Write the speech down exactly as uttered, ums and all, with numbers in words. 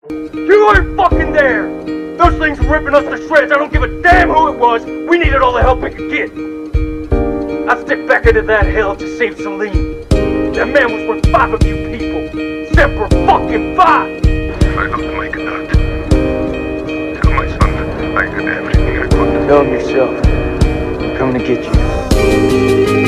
You weren't fucking there! Those things were ripping us to shreds. I don't give a damn who it was. We needed all the help we could get. I stepped back into that hell to save Salim. That man was worth five of you people. Semper fucking five! If I don't make a note, tell my son I did everything I could. Tell him yourself. I'm coming to get you.